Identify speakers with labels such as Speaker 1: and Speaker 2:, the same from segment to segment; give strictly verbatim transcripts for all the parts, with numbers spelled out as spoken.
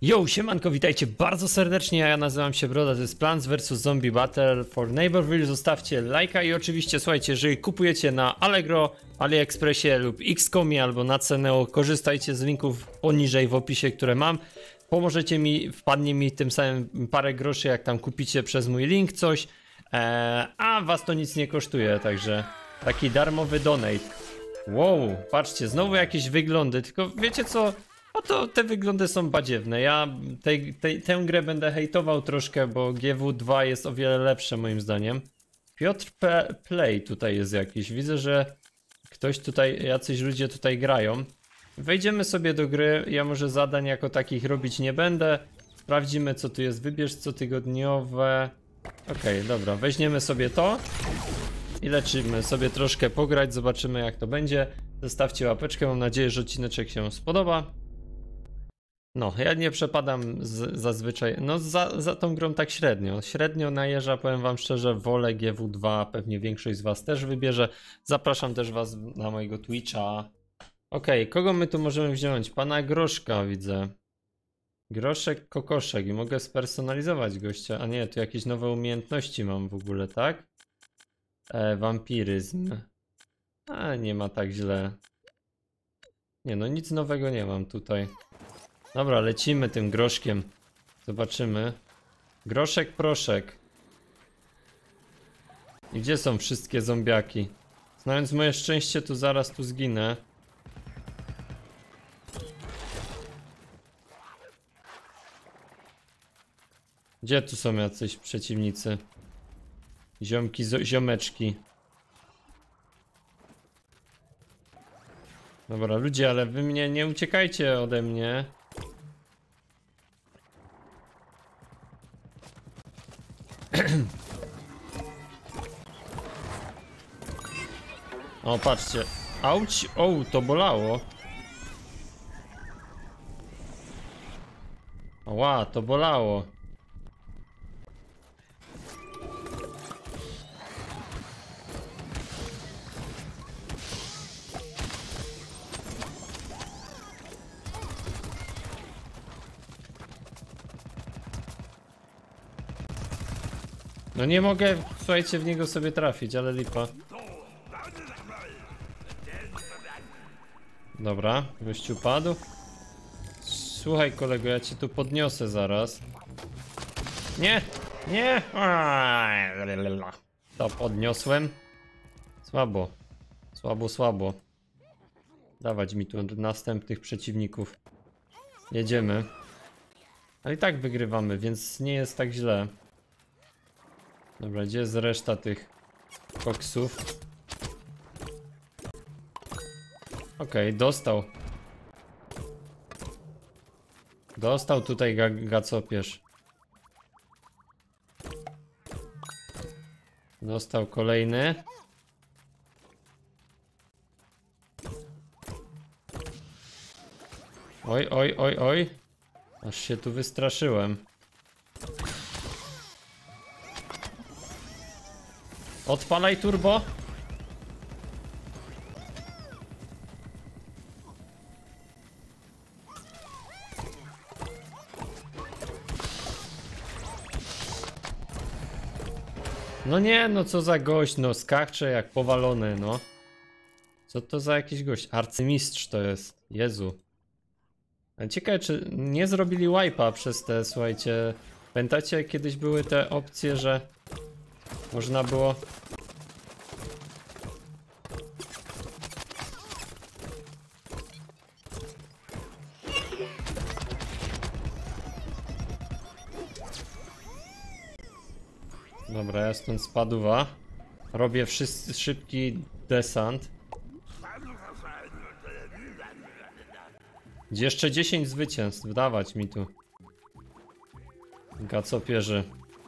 Speaker 1: Yo, siemanko, witajcie bardzo serdecznie, ja nazywam się Broda, to jest Plants versus. Zombie Battle for Neighborville. Zostawcie lajka i oczywiście, słuchajcie, jeżeli kupujecie na Allegro, AliExpressie lub X komie albo na Ceneo, korzystajcie z linków poniżej w opisie, które mam. Pomożecie mi, wpadnie mi tym samym parę groszy, jak tam kupicie przez mój link coś, eee, a was to nic nie kosztuje, także taki darmowy donate. Wow, patrzcie, znowu jakieś wyglądy, tylko wiecie co? No to te wyglądy są badziewne. Ja tej, tej, tę grę będę hejtował troszkę, bo G W dwa jest o wiele lepsze moim zdaniem. Piotr P Play tutaj jest jakiś. Widzę, że ktoś tutaj, jacyś ludzie tutaj grają. Wejdziemy sobie do gry. Ja może zadań jako takich robić nie będę. Sprawdzimy, co tu jest. Wybierz cotygodniowe. Okej, okay, dobra. Weźmiemy sobie to i lecimy sobie troszkę pograć. Zobaczymy, jak to będzie. Zostawcie łapeczkę. Mam nadzieję, że odcineczek się spodoba. No, ja nie przepadam z, zazwyczaj, no za, za tą grą tak średnio. Średnio najeżdża, powiem wam szczerze, wolę G W dwa, pewnie większość z was też wybierze. Zapraszam też was na mojego Twitcha. Okej, okay, kogo my tu możemy wziąć? Pana Groszka widzę. Groszek, kokoszek i mogę spersonalizować gościa. A nie, tu jakieś nowe umiejętności mam w ogóle, tak? E, wampiryzm. A, nie ma tak źle. Nie no, nic nowego nie mam tutaj. Dobra, lecimy tym groszkiem. Zobaczymy. Groszek, proszek. I gdzie są wszystkie zombiaki? Znając moje szczęście, tu zaraz tu zginę. Gdzie tu są jacyś przeciwnicy? Ziomki, ziomeczki. Dobra, ludzie, ale wy mnie nie uciekajcie ode mnie. O, patrzcie. Auć, o, to bolało. Ła, to bolało. No nie mogę, słuchajcie, w niego sobie trafić, ale lipa. Dobra, gościu padł. Słuchaj kolego, ja cię tu podniosę zaraz. Nie, nie. To podniosłem. Słabo. Słabo, słabo. Dawać mi tu następnych przeciwników. Jedziemy. Ale i tak wygrywamy, więc nie jest tak źle. Dobra, gdzie jest reszta tych koksów? Okej, okay, dostał. Dostał tutaj ga gacopierz. Dostał kolejny. Oj, oj, oj, oj. Aż się tu wystraszyłem. Odpalaj turbo. No nie, no co za gość, no skachcze jak powalony, no. Co to za jakiś gość? Arcymistrz to jest, Jezu. Ciekawe, czy nie zrobili wipe'a przez te, słuchajcie. Pamiętacie, kiedyś były te opcje, że można było... Dobra, ja stąd spadła. Robię wszyscy szybki desant. Jeszcze dziesięć zwycięstw, dawać mi tu. Gacopierzy.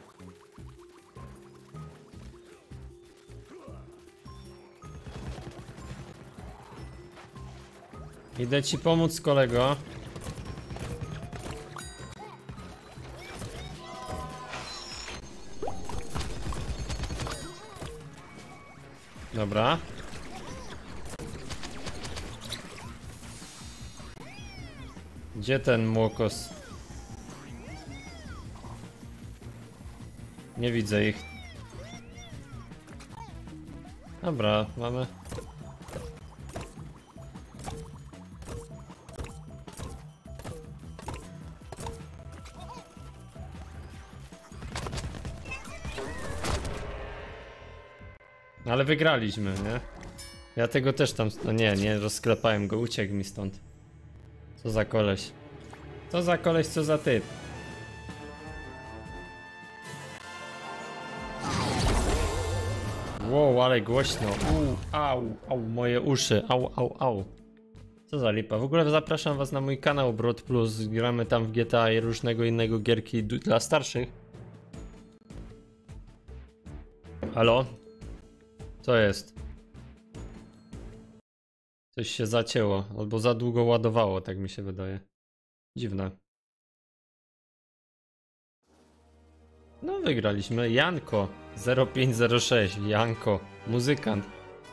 Speaker 1: Idę ci pomóc, kolego. Dobra. Gdzie ten młokos? Nie widzę ich. Dobra, mamy. Ale wygraliśmy, nie? Ja tego też tam... No nie, nie rozklepałem go, uciekł mi stąd. Co za koleś. Co za koleś, co za typ. Wow, ale głośno. U, au, au, moje uszy. Au, au, au. Co za lipa. W ogóle zapraszam was na mój kanał Brod Plus. Gramy tam w G T A i różnego innego gierki dla starszych. Halo? Co jest? Coś się zacięło, albo za długo ładowało, tak mi się wydaje. Dziwne. No wygraliśmy. Janko zero pięć zero sześć. Janko, muzykant.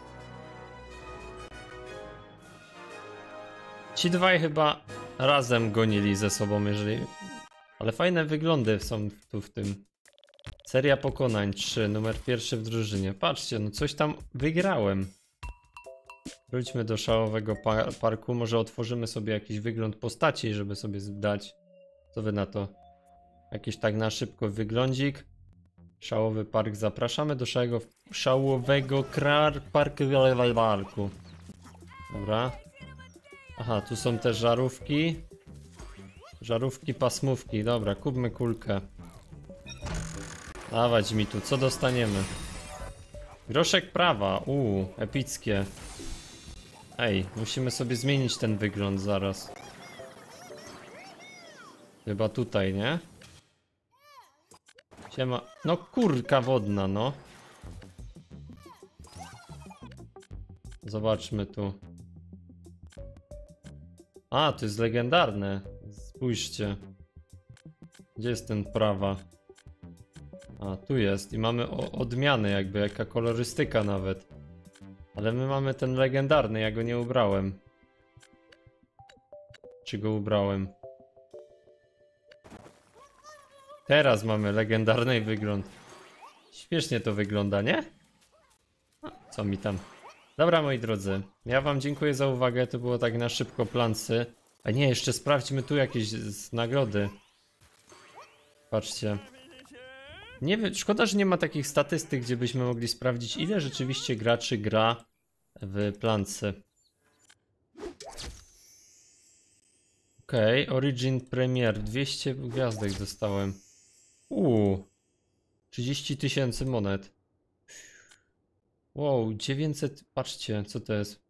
Speaker 1: Ci dwaj chyba razem gonili ze sobą, jeżeli... Ale fajne wyglądy są tu w tym. Seria pokonań trzy, numer pierwszy w drużynie. Patrzcie, no coś tam wygrałem. Wróćmy do szałowego par parku. Może otworzymy sobie jakiś wygląd postaci, żeby sobie zdać. Co wy na to? Jakiś tak na szybko wyglądzik. Szałowy park. Zapraszamy do szałowego, szałowego krar parku. Dobra. Aha, tu są te żarówki. Żarówki, pasmówki. Dobra, kupmy kulkę. Dawać mi tu, co dostaniemy? Groszek prawa. Uuu, epickie. Ej, musimy sobie zmienić ten wygląd zaraz. Chyba tutaj, nie? Siema. No kurka wodna, no. Zobaczmy tu. A, to jest legendarne. Spójrzcie. Gdzie jest ten prawa? A, tu jest. I mamy odmiany jakby, jaka kolorystyka nawet. Ale my mamy ten legendarny, ja go nie ubrałem. Czy go ubrałem? Teraz mamy legendarny wygląd. Śmiesznie to wygląda, nie? A, co mi tam? Dobra, moi drodzy, ja wam dziękuję za uwagę, to było tak na szybko plansy. A nie, jeszcze sprawdźmy tu jakieś z nagrody. Patrzcie. Nie wiem, szkoda, że nie ma takich statystyk, gdzie byśmy mogli sprawdzić, ile rzeczywiście graczy gra w plance. Okej, okay, Origin Premier, dwieście gwiazdek dostałem. Uuu, trzydzieści tysięcy monet. Wow, dziewięćset, patrzcie, co to jest.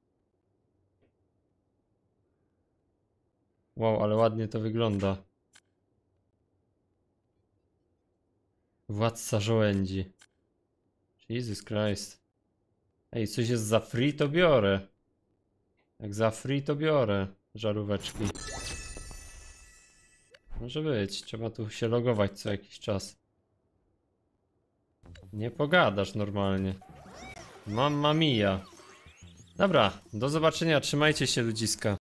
Speaker 1: Wow, ale ładnie to wygląda. Władca żołędzi. Jesus Christ. Ej, coś jest za free, to biorę. Jak za free, to biorę żaróweczki. Może być, trzeba tu się logować co jakiś czas. Nie pogadasz normalnie. Mamma mia. Dobra, do zobaczenia, trzymajcie się ludziska.